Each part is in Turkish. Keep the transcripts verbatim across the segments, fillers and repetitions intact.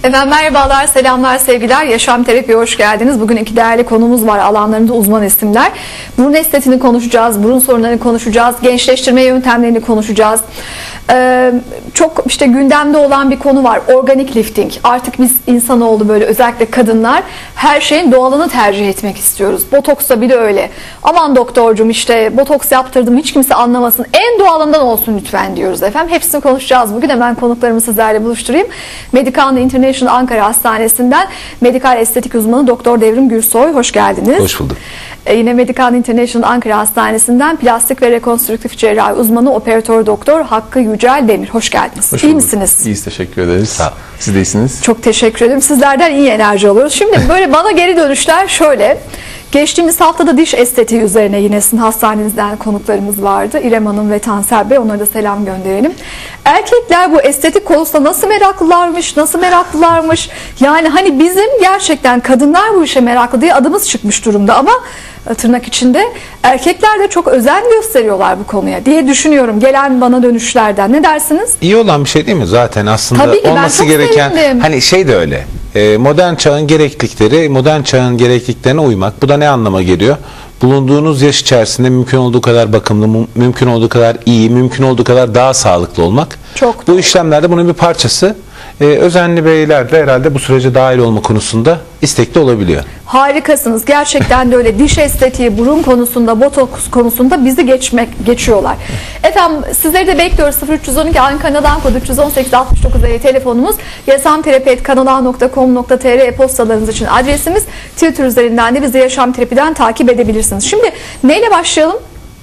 Efendim merhabalar, selamlar, sevgiler. Yaşam Terapi'ye hoş geldiniz. Bugün iki değerli konumuz var. Alanlarında uzman isimler. Burun estetiğini konuşacağız, burun sorunlarını konuşacağız, gençleştirme yöntemlerini konuşacağız. Ee, çok işte gündemde olan bir konu var. Organik lifting. Artık biz insanoğlu böyle özellikle kadınlar her şeyin doğalını tercih etmek istiyoruz. Botoksta bile öyle. Aman doktorcum işte botoks yaptırdım hiç kimse anlamasın. En doğalından olsun lütfen diyoruz efendim. Hepsini konuşacağız bugün. Hemen konuklarımı sizlerle buluşturayım. Medical International Ankara Hastanesi'nden medikal estetik uzmanı Doktor Devrim Gürsoy. Hoş geldiniz. Hoş bulduk. Ee, yine Medical International Ankara Hastanesi'nden plastik ve rekonstrüktif cerrahi uzmanı operatör doktor Hakkı Yücel Demir. Hoş geldiniz. Hoş İyi bulduk. misiniz? İyiyiz, teşekkür ederiz. Sağ ol. Siz de iyisiniz. Çok teşekkür ederim. Sizlerden iyi enerji alıyoruz. Şimdi böyle bana geri dönüşler şöyle. Geçtiğimiz haftada diş estetiği üzerine yine sizin hastanenizden konuklarımız vardı. İrem Hanım ve Tansel Bey. Onlara da selam gönderelim. Erkekler bu estetik konusunda nasıl meraklılarmış, nasıl meraklılarmış. Yani hani bizim gerçekten kadınlar bu işe meraklı diye adımız çıkmış durumda ama tırnak içinde erkekler de çok özen gösteriyorlar bu konuya diye düşünüyorum. Gelen bana dönüşlerden. Ne dersiniz? İyi olan bir şey değil mi zaten aslında? Tabii ki, olması ben çok gereken sevindim. hani şey de öyle. E, modern çağın gereklilikleri, modern çağın gerekliliklerine uymak. Bu da ne anlama geliyor? Bulunduğunuz yaş içerisinde mümkün olduğu kadar bakımlı, mü- mümkün olduğu kadar iyi, mümkün olduğu kadar daha sağlıklı olmak. Çok bu doğru. işlemlerde bunun bir parçası. E, özenli beyler de herhalde bu sürece dahil olma konusunda istekli olabiliyor. Harikasınız. Gerçekten de öyle. Diş estetiği, burun konusunda, botoks konusunda bizi geçmek geçiyorlar. Efendim sizleri de bekliyoruz. sıfır üç yüz on iki Ankara'dan kod üç yüz on sekiz altmış dokuz telefonumuz. yaşamterapi et kanal nokta com nokta tr e-postalarınız için adresimiz. Twitter üzerinden de bizi Yaşam Terapi'den takip edebilirsiniz. Şimdi neyle başlayalım?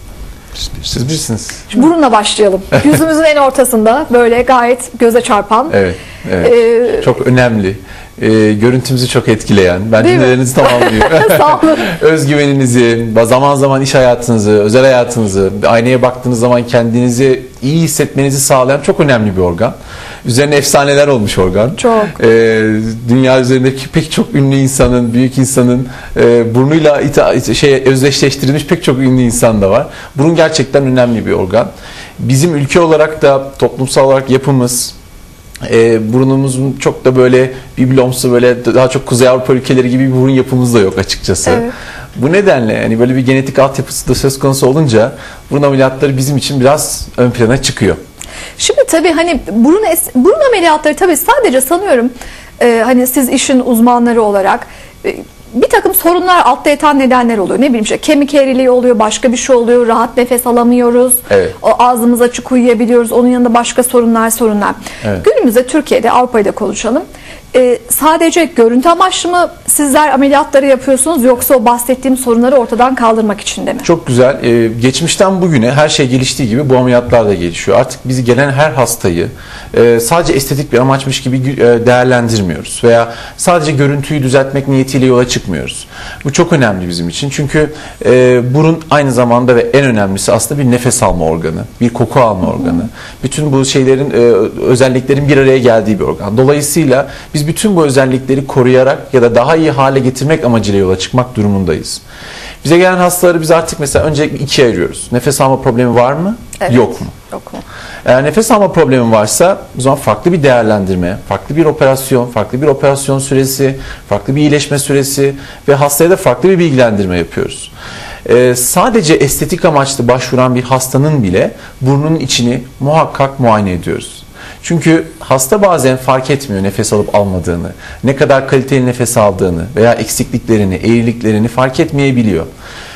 Siz bilirsiniz. Burunla başlayalım. Yüzümüzün en ortasında böyle gayet göze çarpan. Evet, evet. Ee, Çok önemli. Ee, görüntümüzü çok etkileyen, ben Değil mi? cümlelerinizi tamamlıyorum. Sağ olun. Özgüveninizi, zaman zaman iş hayatınızı, özel hayatınızı, aynaya baktığınız zaman kendinizi iyi hissetmenizi sağlayan çok önemli bir organ. Üzerine efsaneler olmuş organ. Çok. Ee, dünya üzerindeki pek çok ünlü insanın, büyük insanın e, burnuyla ita- şey özdeşleştirilmiş pek çok ünlü insan da var. Burun gerçekten önemli bir organ. Bizim ülke olarak da toplumsal olarak yapımız, E, burnumuzun çok da böyle biblomsu böyle daha çok Kuzey Avrupa ülkeleri gibi bir burun yapımız da yok açıkçası. Evet. Bu nedenle hani böyle bir genetik altyapısı da söz konusu olunca burun ameliyatları bizim için biraz ön plana çıkıyor. Şimdi tabii hani burun, es- burun ameliyatları tabii sadece sanıyorum e, hani siz işin uzmanları olarak e, bir takım sorunlar altta yatan nedenler oluyor. Ne bileyim işte kemik eğriliği oluyor, başka bir şey oluyor, rahat nefes alamıyoruz, Evet. o ağzımız açık uyuyabiliyoruz, onun yanında başka sorunlar sorunlar. Evet. Günümüzde Türkiye'de, Avrupa'yı da konuşalım. E, sadece görüntü amaçlı mı sizler ameliyatları yapıyorsunuz yoksa o bahsettiğim sorunları ortadan kaldırmak için de mi? Çok güzel. Ee, geçmişten bugüne her şey geliştiği gibi bu ameliyatlar da gelişiyor. Artık bizi gelen her hastayı e, sadece estetik bir amaçmış gibi e, değerlendirmiyoruz. Veya sadece görüntüyü düzeltmek niyetiyle yola çıkmıyoruz. Bu çok önemli bizim için. Çünkü e, burun aynı zamanda ve en önemlisi aslında bir nefes alma organı, bir koku alma organı. Bütün bu şeylerin, e, özelliklerin bir araya geldiği bir organ. Dolayısıyla biz bütün bu özellikleri koruyarak ya da daha iyi hale getirmek amacıyla yola çıkmak durumundayız. Bize gelen hastaları biz artık mesela öncelikle ikiye ayırıyoruz. Nefes alma problemi var mı? Evet. Yok mu? Yok mu? Eğer nefes alma problemi varsa o zaman farklı bir değerlendirme, farklı bir operasyon, farklı bir operasyon süresi, farklı bir iyileşme süresi ve hastaya da farklı bir bilgilendirme yapıyoruz. Ee, sadece estetik amaçlı başvuran bir hastanın bile burnunun içini muhakkak muayene ediyoruz. Çünkü hasta bazen fark etmiyor nefes alıp almadığını, ne kadar kaliteli nefes aldığını veya eksikliklerini, eğriliklerini fark etmeyebiliyor.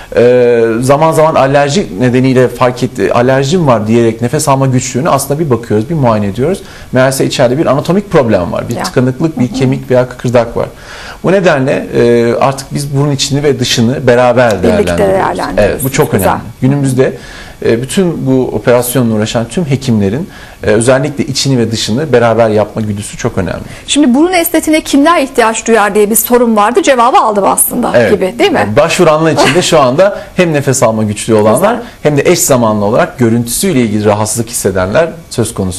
Ee, zaman zaman alerji nedeniyle fark etti, alerjim var diyerek nefes alma güçlüğünü aslında bir bakıyoruz, bir muayene ediyoruz. Meğerse içeride bir anatomik problem var, bir Ya. tıkanıklık, bir kemik veya kıkırdak var. Bu nedenle e, artık biz burun içini ve dışını beraber değerlendiriyoruz. değerlendiriyoruz. Evet, bu çok Güzel. önemli. Günümüzde e, bütün bu operasyonla uğraşan tüm hekimlerin e, özellikle içini ve dışını beraber yapma güdüsü çok önemli. Şimdi burun estetiğine kimler ihtiyaç duyar diye bir sorun vardı. Cevabı aldım aslında Evet. gibi değil mi? Yani başvuranlar için de şu anda hem nefes alma güçlüğü olanlar Güzel. hem de eş zamanlı olarak görüntüsüyle ilgili rahatsızlık hissedenler söz konusu.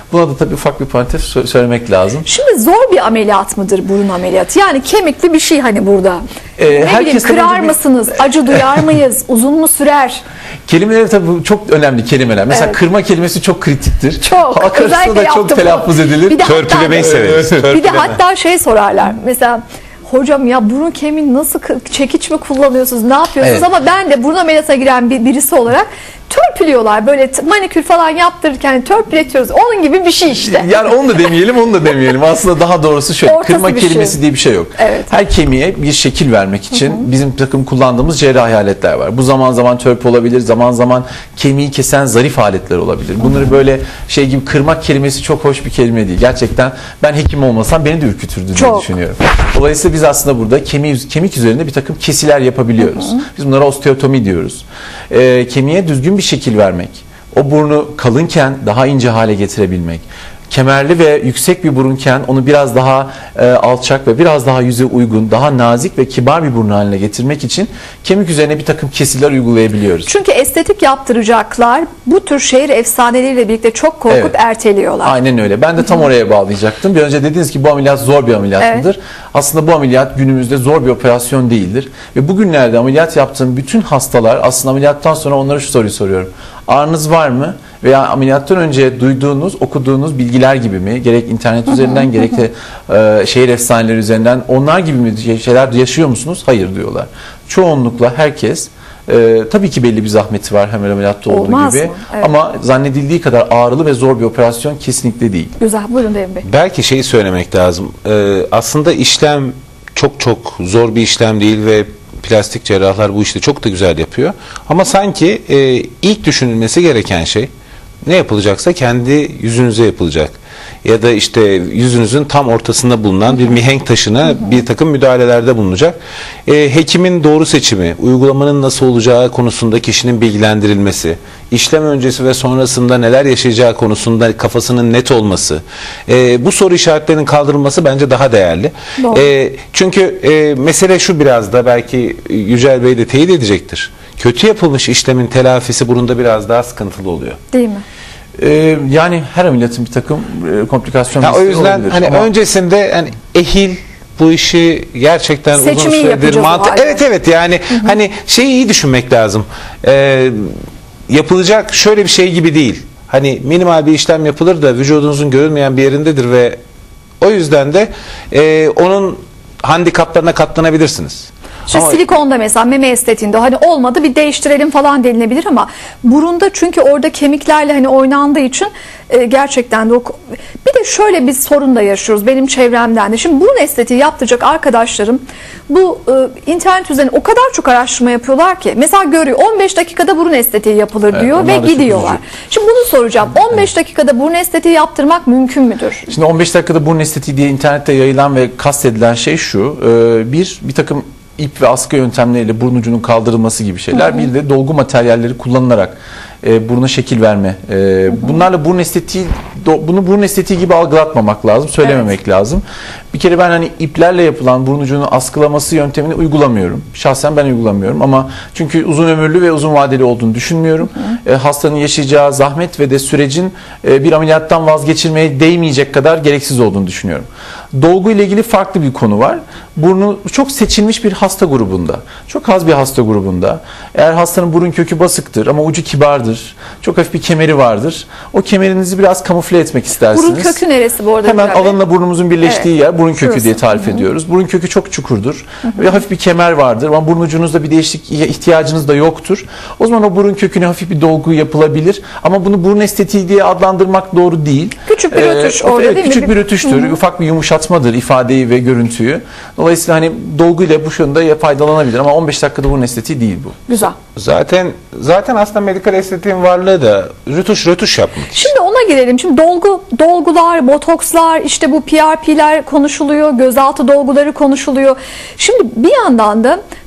Buna da tabii ufak bir parantez sö- söylemek lazım. Şimdi zor bir ameliyat mıdır burun ameliyatı? Yani kemikli bir şey hani burada. Ee, ne bileyim herkesten kırar önce bir- mısınız? Acı duyar mıyız? Uzun mu sürer? Kelimeleri tabii çok önemli kelimeler. Mesela Evet. kırma kelimesi çok kritiktir. Çok. Halk arasında Özellikle da çok yaptım telaffuz bunu. edilir. Bir de Törpülemeyi hatta- severiz. Bir de Törpüleme. hatta şey sorarlar. Mesela hocam ya burun kemiğini nasıl kı- çekiç mi kullanıyorsunuz? Ne yapıyorsunuz? Evet. Ama ben de burun ameliyatına giren bir, birisi olarak törpülüyorlar. Böyle t- manikür falan yaptırırken hani törpületiyoruz. Onun gibi bir şey işte. Yani onu da demeyelim, onu da demeyelim. Aslında daha doğrusu şöyle, Ortası kırma bir kelimesi şey. diye bir şey yok. Evet. Her kemiğe bir şekil vermek için bizim bir takım kullandığımız cerrahi aletler var. Bu zaman zaman törpü olabilir, zaman zaman kemiği kesen zarif aletler olabilir. Bunları böyle şey gibi, kırmak kelimesi çok hoş bir kelime değil. Gerçekten ben hekim olmasam beni de ürkütürdü diye Çok. düşünüyorum. Dolayısıyla biz aslında burada kemik, kemik üzerinde bir takım kesiler yapabiliyoruz. Biz bunlara osteotomi diyoruz. Ee, kemiğe düzgün bir şekil vermek, o burnu kalınken daha ince hale getirebilmek, kemerli ve yüksek bir burunken onu biraz daha e, alçak ve biraz daha yüze uygun, daha nazik ve kibar bir burun haline getirmek için kemik üzerine bir takım kesirler uygulayabiliyoruz. Çünkü estetik yaptıracaklar bu tür şehir efsaneleriyle birlikte çok korkup Evet. erteliyorlar. Aynen öyle. Ben de tam oraya bağlayacaktım. Bir önce dediniz ki bu ameliyat zor bir ameliyat Evet. mıdır? Aslında bu ameliyat günümüzde zor bir operasyon değildir. Ve bugünlerde ameliyat yaptığım bütün hastalar, aslında ameliyattan sonra onlara şu soruyu soruyorum. Ağrınız var mı? Veya ameliyattan önce duyduğunuz, okuduğunuz bilgiler gibi mi? Gerek internet üzerinden gerek de e, şehir efsaneleri üzerinden onlar gibi mi şeyler yaşıyor musunuz? Hayır diyorlar. Çoğunlukla herkes e, tabii ki belli bir zahmeti var hemen ameliyatta olduğu Olmaz gibi. mı? Evet. Ama zannedildiği kadar ağrılı ve zor bir operasyon kesinlikle değil. Güzel. Buyurun Devrim Bey. Belki şeyi söylemek lazım. Ee, aslında işlem çok çok zor bir işlem değil ve plastik cerrahlar bu işte çok da güzel yapıyor. Ama sanki e, ilk düşünülmesi gereken şey ne yapılacaksa kendi yüzünüze yapılacak. Ya da işte yüzünüzün tam ortasında bulunan bir mihenk taşına bir takım müdahalelerde bulunacak. E, hekimin doğru seçimi, uygulamanın nasıl olacağı konusunda kişinin bilgilendirilmesi, işlem öncesi ve sonrasında neler yaşayacağı konusunda kafasının net olması, e, bu soru işaretlerinin kaldırılması bence daha değerli. Doğru. E, çünkü e, mesele şu, biraz da belki Yücel Bey de teyit edecektir. Kötü yapılmış işlemin telafisi burunda biraz daha sıkıntılı oluyor. Değil mi? Ee, yani her ameliyatın bir takım e, komplikasyon Ha, o riski yüzden olabilir. hani Ama öncesinde hani ehil bu işi gerçekten uzun Seçimi süredir yapacağız o mantı. halde. Evet evet yani hani şeyi iyi düşünmek lazım. Ee, yapılacak şöyle bir şey gibi değil. Hani minimal bir işlem yapılır da vücudunuzun görünmeyen bir yerindedir ve o yüzden de e, onun handikaplarına katlanabilirsiniz. Şu Ama- silikonda mesela meme estetiğinde hani olmadı bir değiştirelim falan denilebilir ama burunda çünkü orada kemiklerle hani oynandığı için e, gerçekten de o, bir de şöyle bir sorun da yaşıyoruz benim çevremden de. Şimdi burun estetiği yaptıracak arkadaşlarım bu e, internet üzerine o kadar çok araştırma yapıyorlar ki mesela görüyor on beş dakikada burun estetiği yapılır Evet, diyor onlar ve da çok gidiyorlar. üzücü. Şimdi bunu soracağım. on beş dakikada burun estetiği yaptırmak mümkün müdür? Şimdi on beş dakikada burun estetiği diye internette yayılan ve kastedilen şey şu. e, Bir, bir takım ip ve askı yöntemleriyle burun ucunun kaldırılması gibi şeyler. Bir de dolgu materyalleri kullanılarak e, buruna şekil verme. E, bunlarla burun estetiği, do- bunu burun estetiği gibi algılatmamak lazım, söylememek lazım. Bir kere ben hani iplerle yapılan burun ucunun askılaması yöntemini uygulamıyorum. Şahsen ben uygulamıyorum ama çünkü uzun ömürlü ve uzun vadeli olduğunu düşünmüyorum. E, hastanın yaşayacağı zahmet ve de sürecin e, bir ameliyattan vazgeçilmeye değmeyecek kadar gereksiz olduğunu düşünüyorum. Dolgu ile ilgili farklı bir konu var. Burnu çok seçilmiş bir hasta grubunda, çok az bir hasta grubunda. Eğer hastanın burun kökü basıktır ama ucu kibardır, çok hafif bir kemeri vardır. O kemerinizi biraz kamufle etmek istersiniz. Burun kökü neresi bu arada? Hemen Yücel Bey? alınla burnumuzun birleştiği Evet. yer burun kökü Şurası. diye tarif ediyoruz. Burun kökü çok çukurdur ve hafif bir kemer vardır ama burun ucunuzda bir değişiklik ihtiyacınız da yoktur. O zaman o burun köküne hafif bir dolgu yapılabilir ama bunu burun estetiği diye adlandırmak doğru değil. Küçük bir rötuş o- orada evet, değil mi? küçük bir rötuştur, ufak bir yumuşatmadır ifadeyi ve görüntüyü. Dolayısıyla hani dolguyla bu şunda faydalanabilir ama on beş dakikada burun estetiği değil bu. Güzel. Zaten zaten aslında medikal estetiğin varlığı da rötuş rötuş yapmak. Şimdi ona girelim. Şimdi dolgu, dolgular, botokslar, işte bu P R P'ler konuşuluyor, gözaltı dolguları konuşuluyor. Şimdi bir yandan da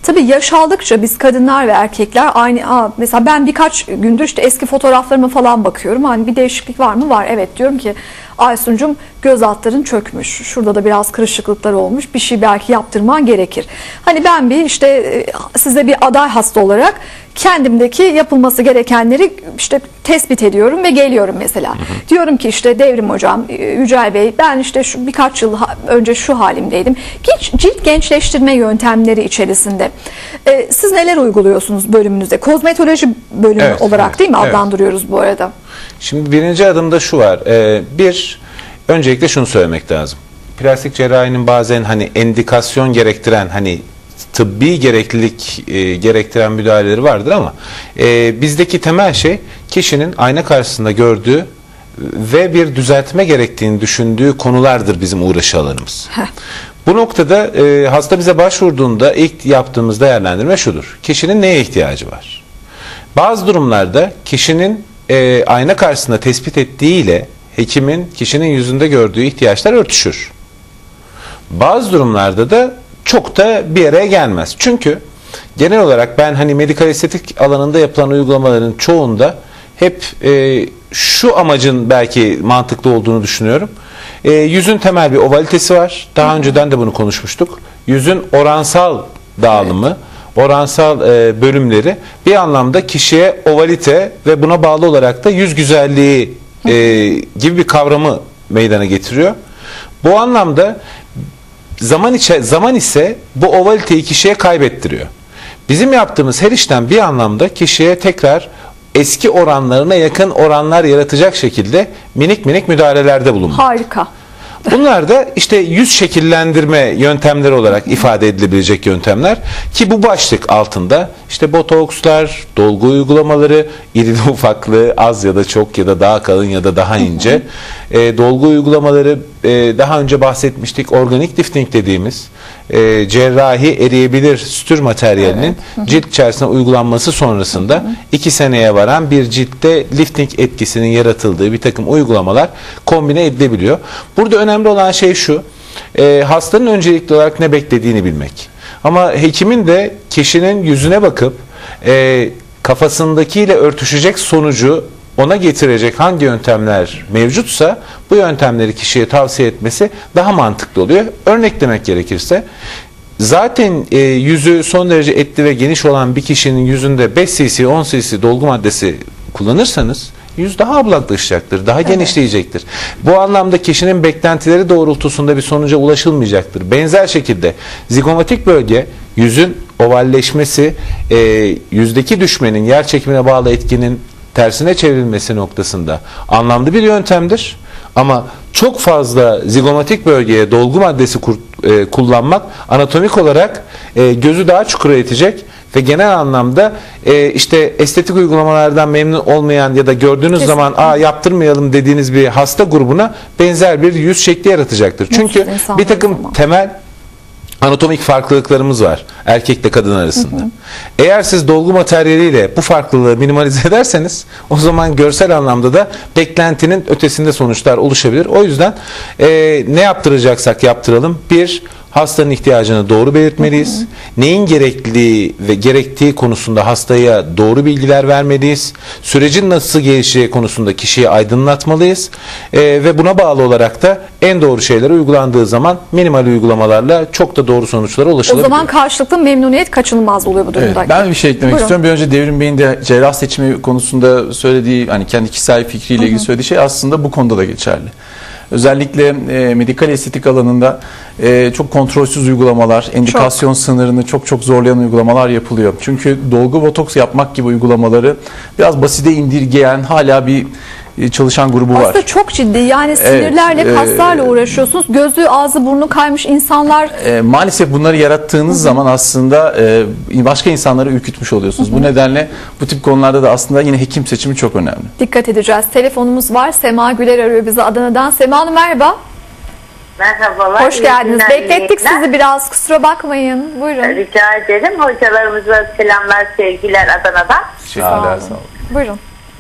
tabii yaş aldıkça biz kadınlar ve erkekler aynı, aa, mesela ben birkaç gündür işte eski fotoğraflarıma falan bakıyorum. Hani bir değişiklik var mı? Var. Evet, diyorum ki Aysun'cum göz altların çökmüş. Şurada da biraz kırışıklıklar olmuş. Bir şey belki yaptırman gerekir. Hani ben bir işte size bir aday hasta olarak kendimdeki yapılması gerekenleri işte tespit ediyorum ve geliyorum mesela. Hı hı. Diyorum ki işte Devrim Hocam, Yücel Bey, ben işte şu birkaç yıl önce şu halimdeydim. Cilt gençleştirme yöntemleri içerisinde ee, siz neler uyguluyorsunuz bölümünüzde? Kozmetoloji bölümü evet, olarak evet, değil mi evet. adlandırıyoruz bu arada? Şimdi birinci adımda şu var. Ee, bir, öncelikle şunu söylemek lazım. Plastik cerrahinin bazen hani endikasyon gerektiren, hani tıbbi gereklilik e, gerektiren müdahaleleri vardır ama e, bizdeki temel şey kişinin ayna karşısında gördüğü ve bir düzeltme gerektiğini düşündüğü konulardır bizim uğraşı alanımız. Bu noktada e, hasta bize başvurduğunda ilk yaptığımız değerlendirme şudur. Kişinin neye ihtiyacı var? Bazı durumlarda kişinin e, ayna karşısında tespit ettiğiyle hekimin kişinin yüzünde gördüğü ihtiyaçlar örtüşür. Bazı durumlarda da çok da bir araya gelmez. Çünkü genel olarak ben hani medikal estetik alanında yapılan uygulamaların çoğunda hep e, şu amacın belki mantıklı olduğunu düşünüyorum. E, yüzün temel bir ovalitesi var. Daha önceden de bunu konuşmuştuk. Yüzün oransal dağılımı, oransal e, bölümleri bir anlamda kişiye ovalite ve buna bağlı olarak da yüz güzelliği e, gibi bir kavramı meydana getiriyor. Bu anlamda zaman, içe, zaman ise bu ovaliteyi kişiye kaybettiriyor. Bizim yaptığımız her işlem bir anlamda kişiye tekrar eski oranlarına yakın oranlar yaratacak şekilde minik minik müdahalelerde bulunmak. Harika. Bunlar da işte yüz şekillendirme yöntemleri olarak ifade edilebilecek yöntemler ki bu başlık altında işte botokslar, dolgu uygulamaları, irili ufaklı, az ya da çok ya da daha kalın ya da daha ince e, dolgu uygulamaları, e, daha önce bahsetmiştik organik lifting dediğimiz e, cerrahi eriyebilir sütür materyalinin evet. cilt içerisine uygulanması sonrasında hı hı. iki seneye varan bir ciltte lifting etkisinin yaratıldığı bir takım uygulamalar kombine edilebiliyor. Burada önemli olan şey şu, e, hastanın öncelikli olarak ne beklediğini bilmek. Ama hekimin de kişinin yüzüne bakıp e, kafasındakiyle örtüşecek sonucu ona getirecek hangi yöntemler mevcutsa bu yöntemleri kişiye tavsiye etmesi daha mantıklı oluyor. Örneklemek gerekirse zaten e, yüzü son derece etli ve geniş olan bir kişinin yüzünde beş cc on cc dolgu maddesi kullanırsanız yüz daha ablaklaşacaktır, daha evet. genişleyecektir. Bu anlamda kişinin beklentileri doğrultusunda bir sonuca ulaşılmayacaktır. Benzer şekilde zigomatik bölge, yüzün ovalleşmesi, e, yüzdeki düşmenin, yer çekimine bağlı etkinin tersine çevrilmesi noktasında anlamlı bir yöntemdir. Ama çok fazla zigomatik bölgeye dolgu maddesi kur, e, kullanmak anatomik olarak e, gözü daha çukura itecek ve genel anlamda e, işte estetik uygulamalardan memnun olmayan ya da gördüğünüz Kesinlikle. zaman aa yaptırmayalım dediğiniz bir hasta grubuna benzer bir yüz şekli yaratacaktır. Çünkü bir takım zaman. temel anatomik farklılıklarımız var erkekle kadın arasında. Hı hı. Eğer siz dolgu materyaliyle bu farklılığı minimalize ederseniz o zaman görsel anlamda da beklentinin ötesinde sonuçlar oluşabilir. O yüzden e, ne yaptıracaksak yaptıralım. Bir, hastanın ihtiyacını doğru belirtmeliyiz. Hı hı. Neyin gerekliliği ve gerektiği konusunda hastaya doğru bilgiler vermeliyiz. Sürecin nasıl gelişeceği konusunda kişiyi aydınlatmalıyız. Ee, ve buna bağlı olarak da en doğru şeyler uygulandığı zaman minimal uygulamalarla çok da doğru sonuçlara ulaşılabilir. O zaman karşılıklı memnuniyet kaçınılmaz oluyor bu durumda. Evet, ben bir şey eklemek Buyurun. istiyorum. Bir önce Devrim Bey'in de cerrah seçimi konusunda söylediği, hani kendi kişisel fikriyle ilgili söylediği şey aslında bu konuda da geçerli. Özellikle e, medikal estetik alanında e, çok kontrolsüz uygulamalar, endikasyon çok. sınırını çok çok zorlayan uygulamalar yapılıyor. Çünkü dolgu botoks yapmak gibi uygulamaları biraz basite indirgeyen hala bir çalışan grubu var. Aslında çok ciddi, yani sinirlerle, evet, kaslarla e, uğraşıyorsunuz. Gözü, ağzı, burnu kaymış insanlar. E, maalesef bunları yarattığınız Hı-hı. zaman aslında e, başka insanları ürkütmüş oluyorsunuz. Hı-hı. Bu nedenle bu tip konularda da aslında yine hekim seçimi çok önemli. Dikkat edeceğiz. Telefonumuz var. Sema Güler arıyor bizi Adana'dan. Sema Hanım merhaba. Merhabalar. Hoş geldiniz. Beklettik sizi biraz. Kusura bakmayın. Buyurun. Rica ederim. Hocalarımıza selamlar, sevgiler Adana'dan. Teşekkürler. Sağ olun. Buyurun.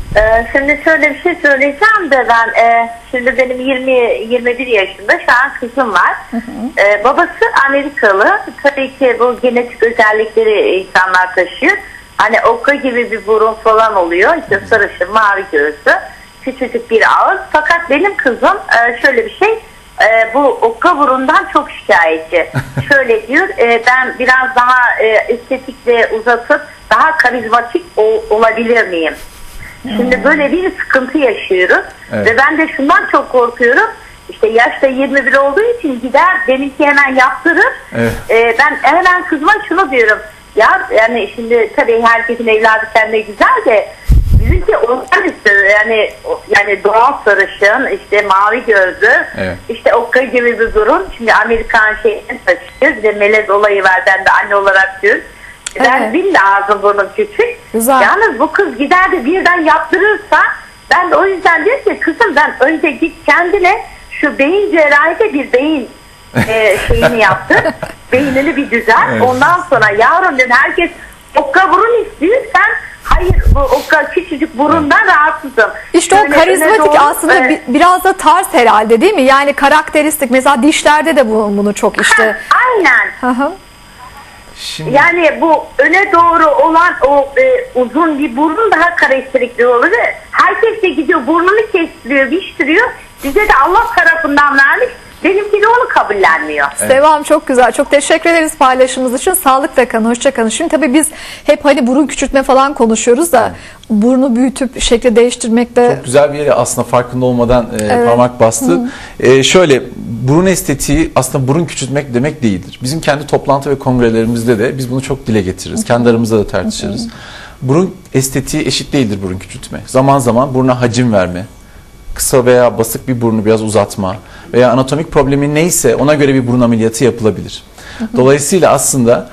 Ee, şimdi şöyle bir şey söyleyeceğim de ben e, şimdi benim yirmi yirmi bir yaşında şu an kızım var. Hı hı. Ee, babası Amerikalı. Tabii ki bu genetik özellikleri insanlar taşıyor. Hani okka gibi bir burun falan oluyor. İşte sarışın, mavi gözlü, küçücük bir ağız. Fakat benim kızım e, şöyle bir şey. E, bu okka burundan çok şikayetçi. Şöyle diyor, e, ben biraz daha e, estetikle uzatıp daha karizmatik ol, olabilir miyim? Şimdi böyle bir sıkıntı yaşıyoruz. Evet. Ve ben de şundan çok korkuyorum. İşte yaşta yirmi bir olduğu için gider benimki hemen yaptırır. Evet. Ee, ben hemen kızıma şunu diyorum. Ya yani şimdi tabii herkesin evladı kendine güzel de bizimki onlar istiyor. Yani yani doğal sarışın, işte mavi gözlü, evet. işte okka gibi bir durum. Şimdi Amerikan şeyini taşıyor. Bir de melez olayı var. Ben de anne olarak diyorum. Ben evet. bil lazım bunun küçük. Güzel. Yalnız bu kız gider de birden yaptırırsa ben de o yüzden diyorum ki kızım ben önce git kendine şu beyin cerrahide bir beyin e, şeyini yaptır. Beynini bir düzen. Evet. Ondan sonra yavrum dedim herkes okka burun istiyor. Sen hayır bu okka küçücük burundan evet. rahatsızım. İşte Şöyle o karizmatik doğru, aslında evet. biraz da tarz herhalde değil mi? Yani karakteristik. Mesela dişlerde de bu, bunu çok işte. Ha, aynen. Hı hı. Şimdi... Yani bu öne doğru olan o e, uzun bir burun daha karakteristik olur. Herkes de gidiyor burnunu kestiriyor, biçtiriyor. Bize de Allah tarafından vermiş. Benimki de onu kabullenmiyor. Evet. Devam çok güzel. Çok teşekkür ederiz paylaşımınız için. Sağlıkla kalın. Hoşça kalın. Şimdi tabii biz hep hani burun küçültme falan konuşuyoruz da evet. burnu büyütüp şekli değiştirmek de... Çok güzel bir yere aslında farkında olmadan e, evet. parmak bastı. E, şöyle burun estetiği aslında burun küçültmek demek değildir. Bizim kendi toplantı ve kongrelerimizde de biz bunu çok dile getiririz. Hı. Kendi aramızda da tartışırız. Hı. Burun estetiği eşit değildir burun küçültme. Zaman zaman buruna hacim verme, kısa veya basık bir burnu biraz uzatma veya anatomik problemi neyse ona göre bir burun ameliyatı yapılabilir. Hı hı. Dolayısıyla aslında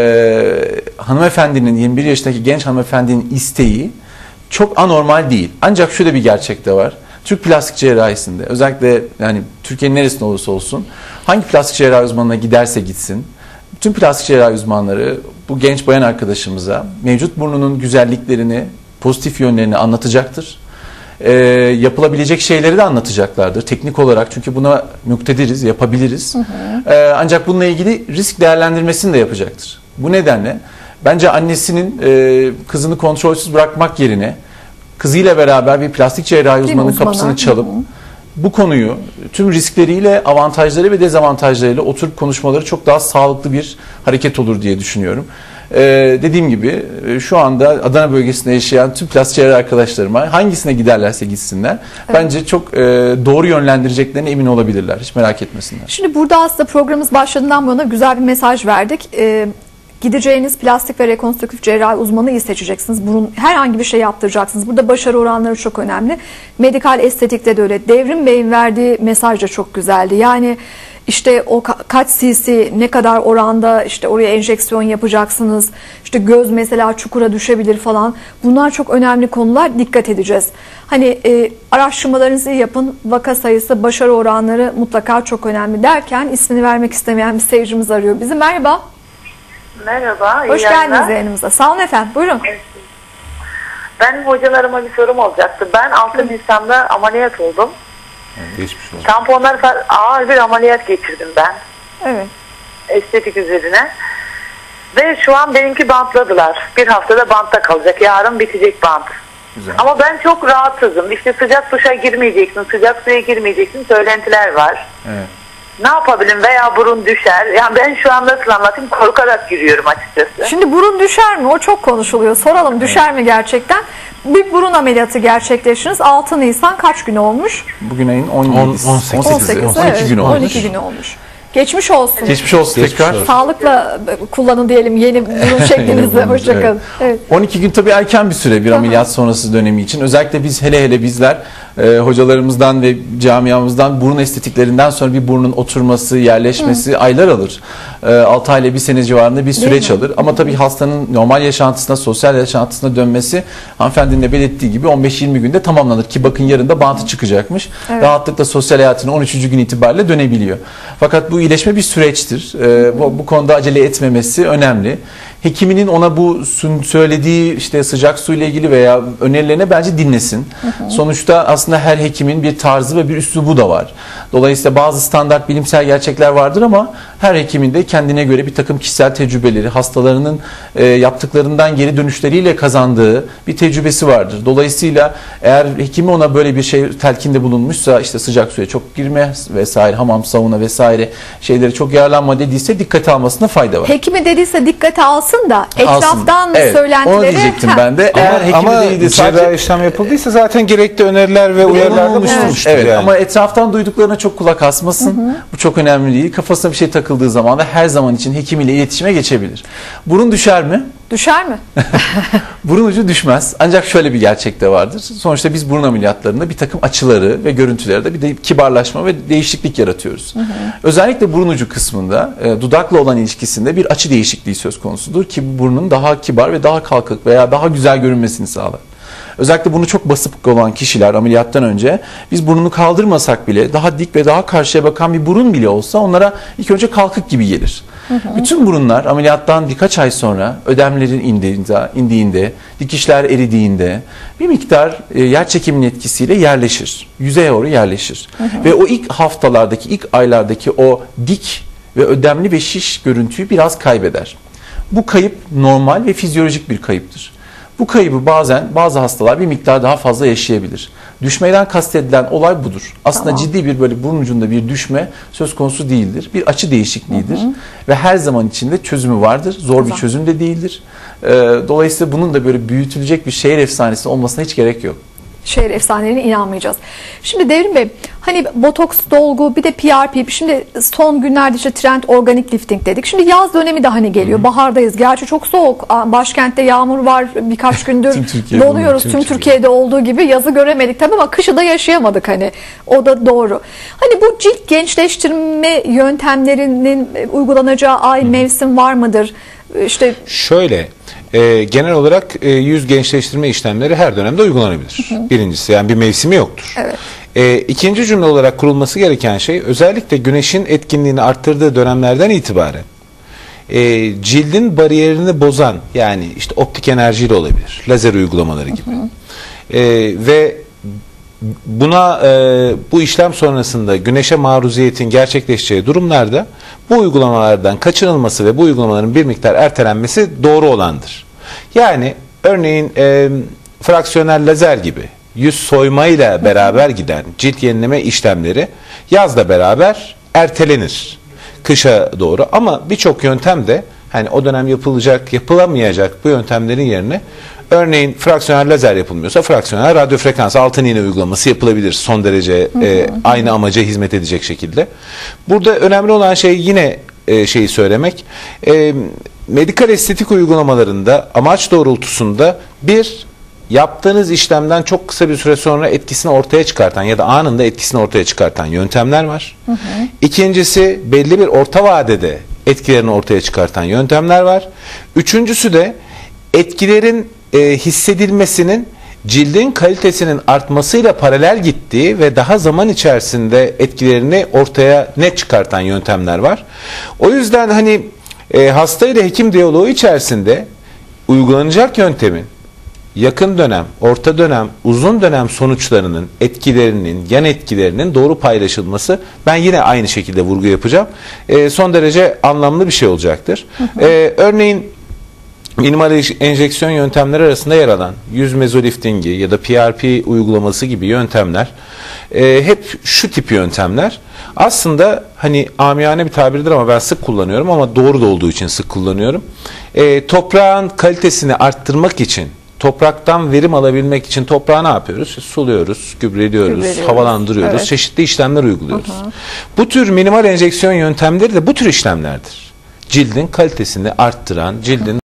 e, hanımefendinin yirmi bir yaşındaki genç hanımefendinin isteği çok anormal değil. Ancak şöyle bir gerçek de var. Türk plastik cerrahisinde özellikle yani Türkiye'nin neresinde olursa olsun hangi plastik cerrahi uzmanına giderse gitsin bütün plastik cerrahi uzmanları bu genç bayan arkadaşımıza mevcut burnunun güzelliklerini, pozitif yönlerini anlatacaktır. E, yapılabilecek şeyleri de anlatacaklardır teknik olarak çünkü buna muktediriz, yapabiliriz. Hı hı. E, ancak bununla ilgili risk değerlendirmesini de yapacaktır. Bu nedenle bence annesinin e, kızını kontrolsüz bırakmak yerine kızıyla beraber bir plastik cerrahi uzmanının kapısını çalıp hı hı. bu konuyu tüm riskleriyle, avantajları ve dezavantajlarıyla oturup konuşmaları çok daha sağlıklı bir hareket olur diye düşünüyorum. Ee, dediğim gibi şu anda Adana bölgesinde yaşayan tüm plastik cerrahi arkadaşlarıma hangisine giderlerse gitsinler evet. bence çok e, doğru yönlendireceklerine emin olabilirler. Hiç merak etmesinler. Şimdi burada aslında programımız başladığından bu yana güzel bir mesaj verdik. Ee, gideceğiniz plastik ve rekonstrüktif cerrahi uzmanı iyi seçeceksiniz. Burun herhangi bir şey yaptıracaksınız. Burada başarı oranları çok önemli. Medikal estetikte de öyle. Devrim Bey'in verdiği mesaj da çok güzeldi. Yani İşte o kaç cc ne kadar oranda işte oraya enjeksiyon yapacaksınız. İşte göz mesela çukura düşebilir falan. Bunlar çok önemli konular, dikkat edeceğiz. Hani e, araştırmalarınızı yapın. Vaka sayısı, başarı oranları mutlaka çok önemli derken ismini vermek istemeyen bir seyircimiz arıyor bizi. Merhaba. Merhaba. Hoş geldiniz yayınımıza. Sağ olun efendim. Buyurun. Ben hocalarıma bir sorum olacaktı. Ben altı Nisan'da ameliyat oldum. Geçmiş olsun. Tamponlar ağır bir ameliyat geçirdim ben. Evet. Estetik üzerine. Ve şu an benimki bantladılar. Bir haftada bantta kalacak. Yarın bitecek bant. Güzel. Ama ben çok rahatsızım. İşte sıcak duşa girmeyeceksin, sıcak suya girmeyeceksin söylentiler var. Evet. Ne yapabilirim veya burun düşer. Yani ben şu an nasıl anlatayım korkarak giriyorum açıkçası. Şimdi burun düşer mi? O çok konuşuluyor. Soralım düşer evet. mi gerçekten? Bir burun ameliyatı gerçekleştiniz. altı Nisan kaç gün olmuş? Bugün ayın on yedisi. on sekiz. on sekiz. on iki gün olmuş. on iki gün olmuş. Geçmiş olsun. Geçmiş olsun Geçmiş tekrar. Olsun. Sağlıkla kullanın diyelim yeni burun şeklinizde. Hoşçakalın. Evet. Evet. on iki gün tabii erken bir süre bir ameliyat sonrası dönemi için. Özellikle biz hele hele bizler e, hocalarımızdan ve camiamızdan burun estetiklerinden sonra bir burnun oturması, yerleşmesi Hı. aylar alır. E, altı ay ile bir sene civarında bir süreç alır. Ama tabii hastanın normal yaşantısına, sosyal yaşantısına dönmesi hanımefendinin de belirttiği gibi on beş yirmi günde tamamlanır ki bakın yarın da bantı çıkacakmış. Evet. Rahatlıkla sosyal hayatına on üçüncü gün itibariyle dönebiliyor. Fakat bu iyileşme bir süreçtir. E, bu, bu konuda acele etmemesi önemli. Hekiminin ona bu söylediği işte sıcak su ile ilgili veya önerilerine bence dinlesin. Hı hı. Sonuçta aslında her hekimin bir tarzı ve bir üslubu da var. Dolayısıyla bazı standart bilimsel gerçekler vardır ama her hekimin de kendine göre bir takım kişisel tecrübeleri, hastalarının e, yaptıklarından geri dönüşleriyle kazandığı bir tecrübesi vardır. Dolayısıyla eğer hekimi ona böyle bir şey telkinde bulunmuşsa işte sıcak suya çok girme vesaire, hamam, sauna vesaire şeyleri çok yararlanma dediyse dikkate almasına fayda var. Hekimi dediyse dikkate alsın da etraftan alsın. Evet, söylentileri... onu diyecektim ben de. Ama, eğer hekimi ama değildi cerrahi sadece... işlem yapıldıysa zaten gerekli öneriler ve uyarılarda bulunmuştur. Evet, yani. Ama etraftan duyduklarına çok kulak asmasın. Hı hı. Bu çok önemli değil. Kafasına bir şey takıldığı zaman da her zaman için hekimiyle iletişime geçebilir. Burun düşer mi? Düşer mi? Burun ucu düşmez. Ancak şöyle bir gerçek de vardır. Sonuçta biz burun ameliyatlarında bir takım açıları ve görüntülerde bir de kibarlaşma ve değişiklik yaratıyoruz. Hı hı. Özellikle burun ucu kısmında e, dudakla olan ilişkisinde bir açı değişikliği söz konusudur ki bu burnun daha kibar ve daha kalkık veya daha güzel görünmesini sağlar. Özellikle bunu çok basık olan kişiler ameliyattan önce biz burnunu kaldırmasak bile daha dik ve daha karşıya bakan bir burun bile olsa onlara ilk önce kalkık gibi gelir. Hı hı. Bütün burunlar ameliyattan birkaç ay sonra ödemlerin indiğinde, indiğinde dikişler eridiğinde bir miktar e, yer çekiminin etkisiyle yerleşir. Yüzeye doğru yerleşir. Hı hı. Ve o ilk haftalardaki, ilk aylardaki o dik ve ödemli ve şiş görüntüyü biraz kaybeder. Bu kayıp normal ve fizyolojik bir kayıptır. Bu kaybı bazen bazı hastalar bir miktar daha fazla yaşayabilir. Düşmeden kastedilen olay budur. Aslında tamam. ciddi bir böyle burun ucunda bir düşme söz konusu değildir. Bir açı değişikliğidir. Hı hı. Ve her zaman içinde çözümü vardır. Zor Güzel. bir çözüm de değildir. Ee, dolayısıyla bunun da böyle büyütülecek bir şehir efsanesi olmasına hiç gerek yok. Şehir efsanelerine inanmayacağız. Şimdi Devrim Bey, hani botoks, dolgu, bir de P R P. Şimdi son günlerde işte trend organik lifting dedik. Şimdi yaz dönemi de hani geliyor. Hı-hı. Bahardayız. Gerçi çok soğuk. Başkentte yağmur var. Birkaç gündür donuyoruz. Tüm, tüm Türkiye'de olduğu gibi yazı göremedik tabii ama kışı da yaşayamadık hani. O da doğru. Hani bu cilt gençleştirme yöntemlerinin uygulanacağı ay, Hı-hı. mevsim var mıdır? İşte şöyle e, genel olarak e, yüz gençleştirme işlemleri her dönemde uygulanabilir. Hı hı. Birincisi yani bir mevsimi yoktur. Evet. E, ikinci cümle olarak kurulması gereken şey özellikle güneşin etkinliğini arttırdığı dönemlerden itibaren e, cildin bariyerini bozan yani işte optik enerjiyle olabilir. Lazer uygulamaları gibi. Hı hı. E, ve buna e, bu işlem sonrasında güneşe maruziyetin gerçekleşeceği durumlarda bu uygulamalardan kaçınılması ve bu uygulamaların bir miktar ertelenmesi doğru olandır. Yani örneğin e, fraksiyonel lazer gibi yüz soymayla beraber giden cilt yenileme işlemleri yazla beraber ertelenir kışa doğru ama birçok yöntem de hani o dönem yapılacak yapılamayacak bu yöntemlerin yerine örneğin fraksiyonel lazer yapılmıyorsa fraksiyonel radyo frekans altın iğne uygulaması yapılabilir son derece hı hı. E, aynı amaca hizmet edecek şekilde. Burada önemli olan şey yine e, şeyi söylemek e, medikal estetik uygulamalarında amaç doğrultusunda bir yaptığınız işlemden çok kısa bir süre sonra etkisini ortaya çıkartan ya da anında etkisini ortaya çıkartan yöntemler var. Hı hı. İkincisi belli bir orta vadede etkilerini ortaya çıkartan yöntemler var. Üçüncüsü de etkilerin e, hissedilmesinin cildin kalitesinin artmasıyla paralel gittiği ve daha zaman içerisinde etkilerini ortaya net çıkartan yöntemler var. O yüzden hani e, hasta ile hekim diyaloğu içerisinde uygulanacak yöntemin yakın dönem, orta dönem, uzun dönem sonuçlarının, etkilerinin, yan etkilerinin doğru paylaşılması ben yine aynı şekilde vurgu yapacağım. E, son derece anlamlı bir şey olacaktır. Hı hı. E, örneğin minimal enjeksiyon yöntemleri arasında yer alan yüz mezoliftingi ya da P R P uygulaması gibi yöntemler e, hep şu tip yöntemler. Aslında hani amiyane bir tabirdir ama ben sık kullanıyorum ama doğru da olduğu için sık kullanıyorum. E, toprağın kalitesini arttırmak için topraktan verim alabilmek için toprağı ne yapıyoruz? Suluyoruz, gübreliyoruz, gübreliyoruz. havalandırıyoruz, evet. çeşitli işlemler uyguluyoruz. Aha. Bu tür minimal enjeksiyon yöntemleri de bu tür işlemlerdir. Cildin kalitesini arttıran, cildin